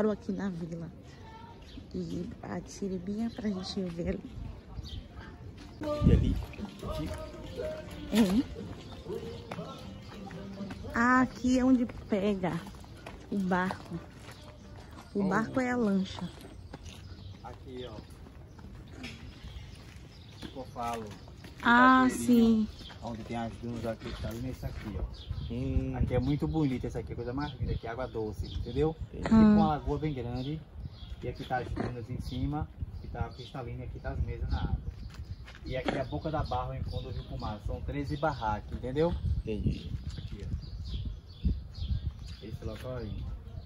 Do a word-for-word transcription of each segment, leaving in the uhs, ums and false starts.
parou aqui na vila. E a de Siribinha pra gente ver ali. E ali? É. Ah, aqui é onde pega o barco. O barco é a lancha. Aqui, ó. Que eu falo. Ah, sim. Onde tem as dunas aqui, tá ali nesse aqui, ó. Hum. Aqui é muito bonito, essa aqui é a coisa mais linda aqui, água doce, entendeu? Aqui Hum. com uma lagoa bem grande. E aqui tá as dunas em cima, que tá cristalina, e aqui tá as mesas na água. E aqui é a boca da barra, o encontro do Rio com o mar. São treze barracos, entendeu? Entendi. Aqui, ó. Esse local aí.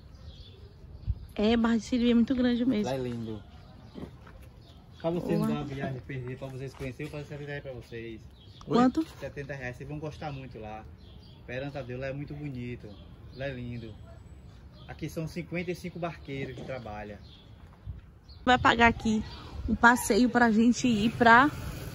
É, Barra de Siribinha é muito grande Lá mesmo. é lindo. Pra vocês Boa. não dar uma viagem perdida, pra vocês conhecerem, eu vou fazer setenta reais pra vocês. Quanto? setenta reais, vocês vão gostar muito lá. Perante a Deus, lá é muito bonito. Lá é lindo. Aqui são cinquenta e cinco barqueiros que trabalham. Vai pagar aqui um passeio pra gente ir pra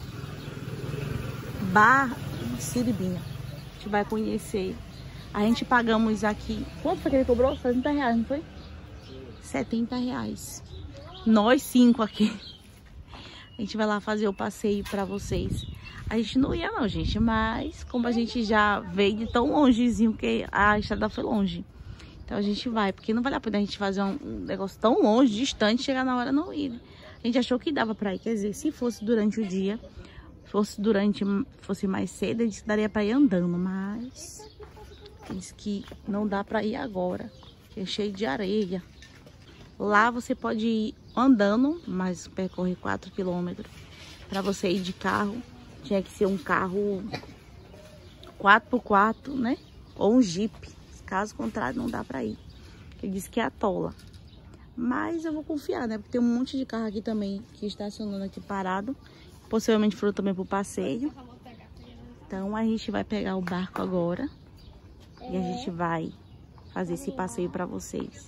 Barra de Siribinha. A gente vai conhecer. A gente pagamos aqui. Quanto foi que ele cobrou? setenta reais, não foi? setenta reais. Nós cinco aqui. A gente vai lá fazer o passeio pra vocês. A gente não ia não, gente. Mas como a gente já veio de tão longezinho, porque a estrada foi longe. Então a gente vai. Porque não vale a pena a gente fazer um, um negócio tão longe, distante, chegar na hora não ir. A gente achou que dava pra ir. Quer dizer, se fosse durante o dia, fosse durante, fosse mais cedo, a gente daria pra ir andando. Mas diz que não dá pra ir agora. Que é cheio de areia. Lá você pode ir andando, mas percorre quatro quilômetros. Para você ir de carro, tinha que ser um carro quatro por quatro, né? Ou um Jeep. Caso contrário, não dá para ir. Ele disse que atola. Mas eu vou confiar, né? Porque tem um monte de carro aqui também que está estacionando aqui parado. Possivelmente foram também pro passeio. Então a gente vai pegar o barco agora. E a gente vai fazer esse passeio para vocês.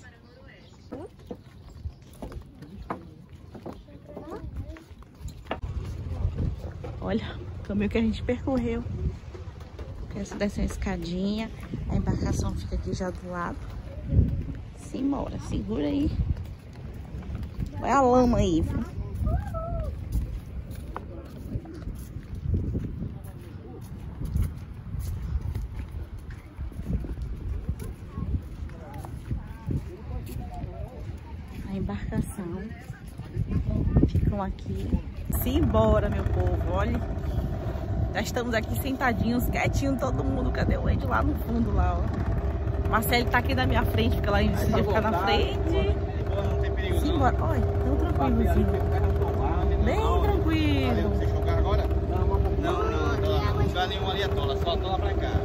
Olha o caminho que a gente percorreu. Essa desce uma escadinha. A embarcação fica aqui já do lado. Simbora, segura aí. Olha a lama aí, viu? A embarcação. Ficam aqui. Simbora, meu povo, olha. Já estamos aqui sentadinhos, quietinho, todo mundo. Cadê o Ed lá no fundo, lá, ó. Marcelo tá aqui na minha frente, porque lá ele decide ficar na frente. Simbora, olha, tão tranquilozinho. Bem tranquilo. Você jogar agora? Não, não, não, não lugar nenhum ali atola, só atola pra cá.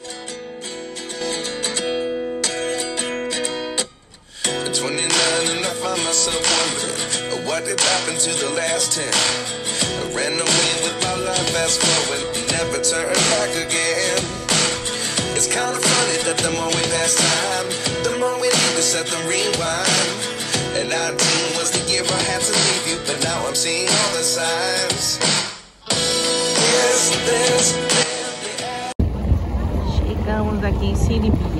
twenty-nine and I find myself wondering what did happen to the last ten. I ran away with my life fast forward, never turn back again. It's kind of funny that the more we pass time, the more we need to set the rewind. And nineteen was the year I had to leave you, but now I'm seeing all the signs. Yes, there's Chegamos aqui em Siribinha.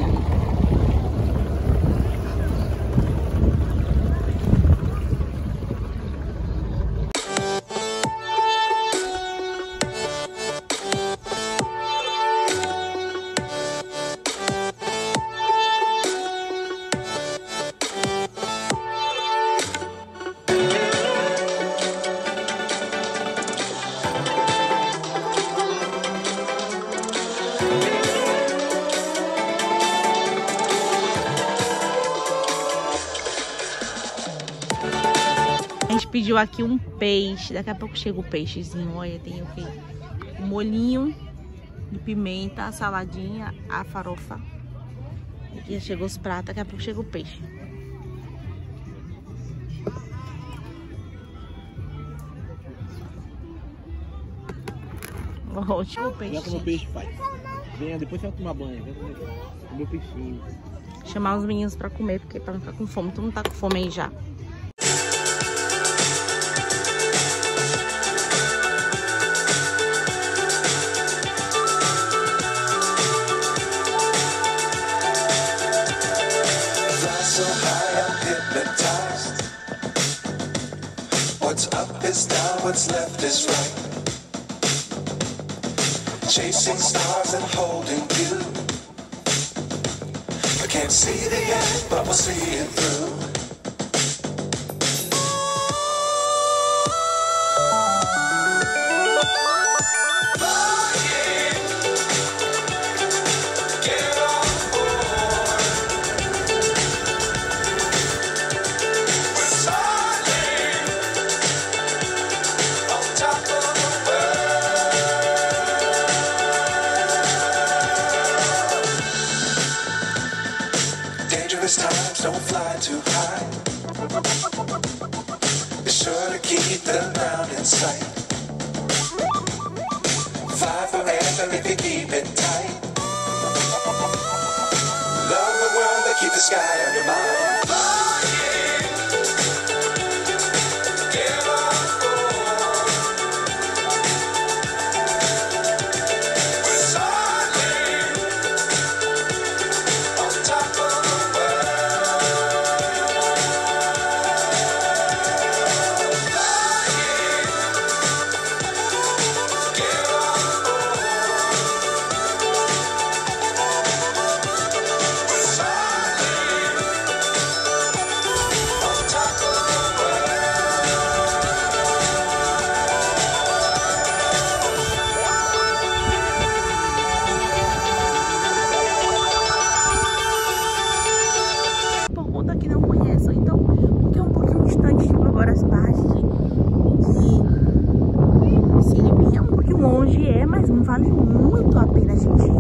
Pediu aqui um peixe, daqui a pouco chega o peixezinho. Olha, tem o quê? Um molhinho de pimenta, a saladinha, a farofa. Aqui já chegou os pratos, daqui a pouco chega o peixe. Ótimo peixe. Já comeu peixe, pai? Venha, depois você vai tomar banho. Vem comer meu peixinho. Chamar os meninos pra comer, porque pra não ficar com fome. Todo mundo tá com fome aí já. so high, I'm hypnotized. now what's left is right. Chasing stars and holding you. I can't see the end, but we'll see it through. Times don't fly too high. Be sure to keep the ground in sight. Fly forever if you keep it tight. Love the world but keep the sky on your mind. Vale muito a pena a gente ir.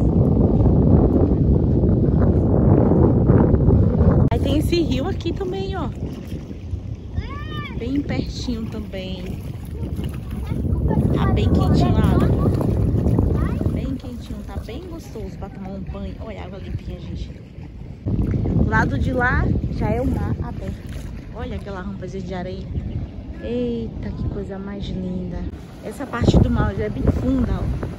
Aí tem esse rio aqui também, ó. Bem pertinho também. Tá bem quentinho a água. Bem quentinho, tá bem gostoso pra tomar um banho. Olha a água limpinha, gente. Do lado de lá já é o mar aberto. Olha aquela rampazinha de areia. Eita, que coisa mais linda. Essa parte do mar já é bem funda, ó.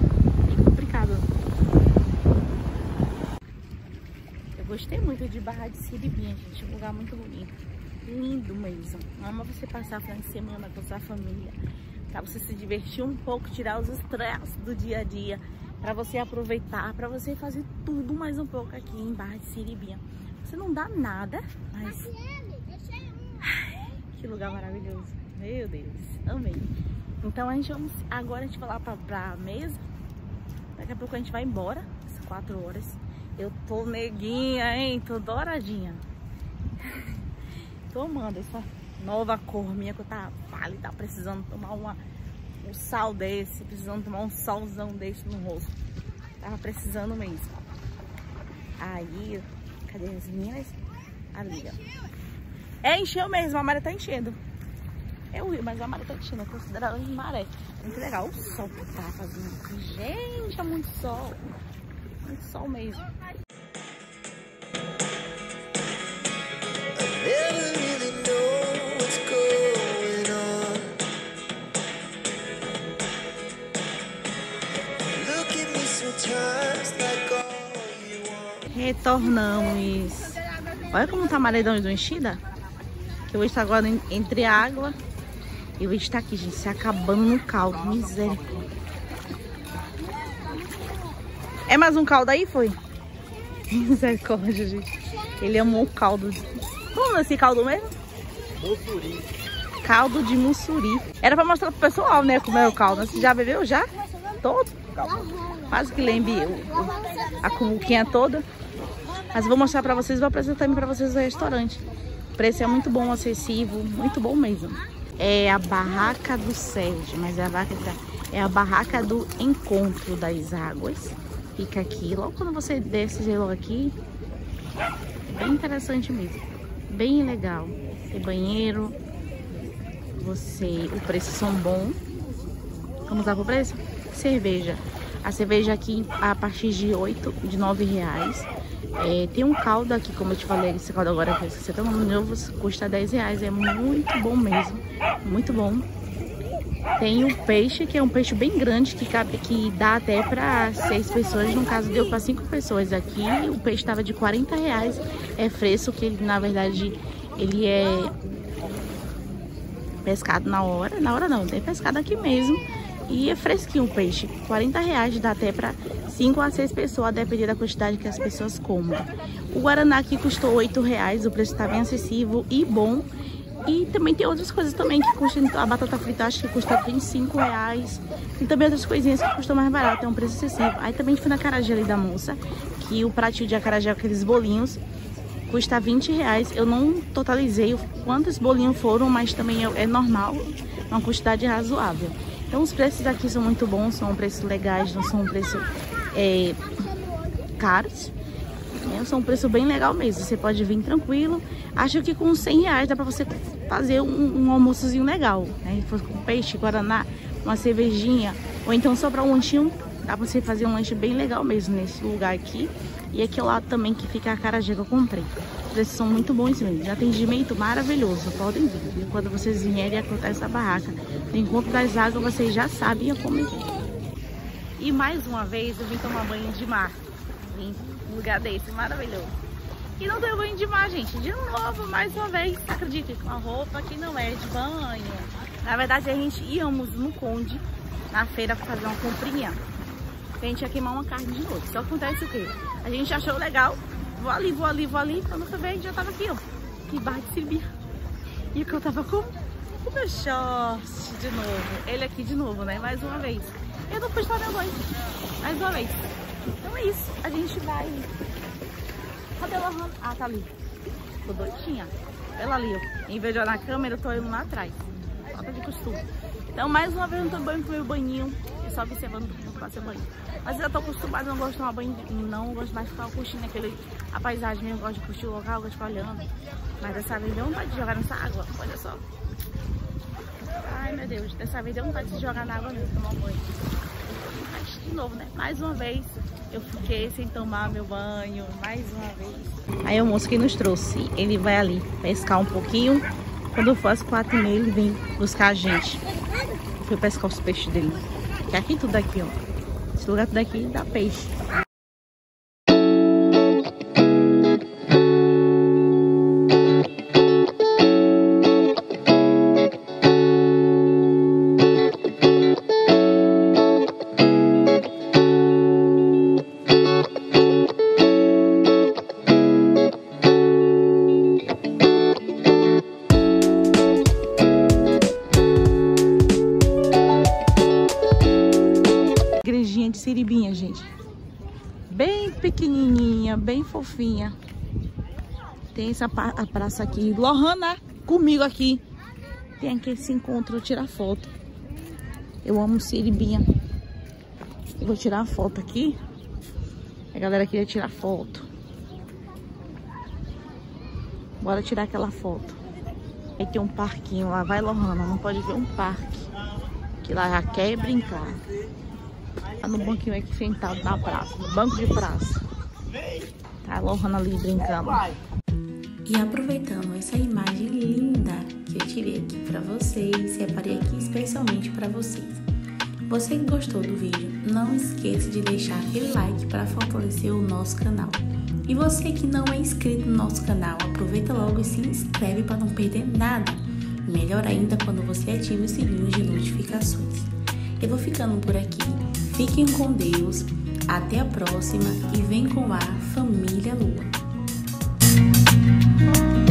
Eu gostei muito de Barra de Siribinha, gente. Um lugar muito bonito. Lindo mesmo. Ama você passar final de semana com sua família. Pra você se divertir um pouco, tirar os estresses do dia a dia. Pra você aproveitar, pra você fazer tudo mais um pouco aqui em Barra de Siribinha. Você não dá nada, mas... Ai, que lugar maravilhoso. Meu Deus, amei. Então a gente vamos... Agora a gente vai lá pra, pra mesa. Daqui a pouco a gente vai embora, às quatro horas. Eu tô neguinha, hein? Tô douradinha. Tô amando essa nova cor minha que eu tava pálida, precisando tomar uma, um sal desse, precisando tomar um solzão desse no rosto. Tava precisando mesmo. Aí, cadê as meninas? Ali, ó. É, encheu mesmo, a maré tá enchendo. É o rio, mas a maré tá enchendo, é considerada de maré. Muito legal o sol que tá fazendo aqui. Gente, é muito sol. Muito sol mesmo. Retornamos. Olha como tá a maré de enchida. Que eu vou estar agora entre a água. E eu vou estar aqui, gente, se acabando no caldo. Misericórdia. É mais um caldo aí, foi? Misericórdia, gente. Ele amou o caldo. Como é esse caldo mesmo? Mussuri. Caldo de mussuri. Era pra mostrar pro pessoal, né, como é o caldo. Você já bebeu, já? Todo? Quase que lembre o, o, a cumbuquinha toda. Mas vou mostrar pra vocês, vou apresentar também pra vocês o restaurante. O preço é muito bom, acessível, muito bom mesmo. É a Barraca do Sérgio, mas é a, barraca, é a Barraca do Encontro das Águas. Fica aqui, logo quando você desce logo aqui, bem interessante mesmo, bem legal. Tem banheiro, você, o preço são bons. Vamos lá pro preço? Cerveja. A cerveja aqui a partir de oito, de nove reais. É, tem um caldo aqui, como eu te falei, esse caldo agora que você tá tomando novo, custa dez reais. É muito bom mesmo, muito bom. Tem o peixe, que é um peixe bem grande, que, cabe, que dá até para seis pessoas. No caso, deu para cinco pessoas aqui. O peixe estava de quarenta reais. É fresco, que ele, na verdade, ele é pescado na hora. Na hora não, tem pescado aqui mesmo. E é fresquinho o peixe. quarenta reais dá até para cinco a seis pessoas, a depender da quantidade que as pessoas comem. O guaraná aqui custou oito reais, o preço está bem acessível e bom. E também tem outras coisas também que custam, a batata frita acho que custa vinte e cinco reais. E também outras coisinhas que custam mais barato, é um preço acessível. Aí também fui na acarajé ali da moça, que o pratinho de acarajé, aqueles bolinhos, custa vinte reais. Eu não totalizei quantos bolinhos foram, mas também é, é normal, uma quantidade razoável. Então os preços aqui são muito bons, são preços legais, não são preços é, caros. É, são um preço bem legal mesmo, você pode vir tranquilo. Acho que com cem reais dá pra você fazer um, um almoçozinho legal, né? Com peixe, guaraná, uma cervejinha, ou então só pra um lanchinho, dá pra você fazer um lanche bem legal mesmo nesse lugar aqui. E aqui ao lado também que fica a acarajé que eu comprei. Os preços são muito bons mesmo, de atendimento maravilhoso, podem vir, viu? Quando vocês vierem acontece essa barraca, no encontro das águas, vocês já sabem como é. E mais uma vez eu vim tomar banho de mar, vim num lugar desse, maravilhoso. E não deu banho de mar, gente, de novo, mais uma vez, acredite, com a roupa que não é de banho. Na verdade a gente íamos no Conde, na feira, pra fazer uma comprinha. A gente ia queimar uma carne de novo. Só acontece o quê? A gente achou legal, vou ali, vou ali, vou ali. Quando eu vejo, já tava aqui, ó. Que barra de Siribinha. E o que eu tava com? O meu short de novo. Ele aqui de novo, né? Mais uma vez. Eu não pude tomar meu banho. Mais uma vez. Então é isso. A gente vai... Cadê ela? Ah, tá ali. Tô doidinha. Ela ali, ó. Em vez de olhar na câmera, eu tô indo lá atrás. Falta de costume. Então, mais uma vez, eu tô banho com meu banhinho. E só observando como fazer banho. Mas eu já tô acostumada, não gosto de tomar banho, não gosto mais de ficar curtindo aquele, a paisagem mesmo, gosto de curtir o local, gosto de ficar olhando. Mas dessa vez deu vontade de jogar nessa água, olha só. Ai meu Deus, dessa vez deu vontade de jogar na água mesmo, tomar um banho. Mas de novo, né? Mais uma vez eu fiquei sem tomar meu banho, mais uma vez. Aí o moço que nos trouxe, ele vai ali pescar um pouquinho. Quando for às quatro e meia ele vem buscar a gente. Fui pescar os peixes dele. Que aqui tudo aqui, ó. Esse lugar daqui dá peixe. Igrejinha de Siribinha, gente. Bem pequenininha, bem fofinha. Tem essa a praça aqui. Lohana, comigo aqui. Tem aqui esse encontro, tirar foto. Eu amo Siribinha. Eu vou tirar a foto aqui. A galera queria tirar foto. Bora tirar aquela foto. Aí tem um parquinho lá. Vai, Lohana, não pode ver um parque. Que lá já quer brincar. Tá no banquinho aqui sentado na praça, no banco de praça. Tá a Lohana ali brincando. E aproveitando essa imagem linda que eu tirei aqui pra vocês, separei aqui especialmente pra vocês. Você que gostou do vídeo, não esqueça de deixar aquele like para fortalecer o nosso canal. E você que não é inscrito no nosso canal, aproveita logo e se inscreve para não perder nada. E melhor ainda quando você ativa o sininho de notificações. Eu vou ficando por aqui. Fiquem com Deus, até a próxima e vem com a Família Lua.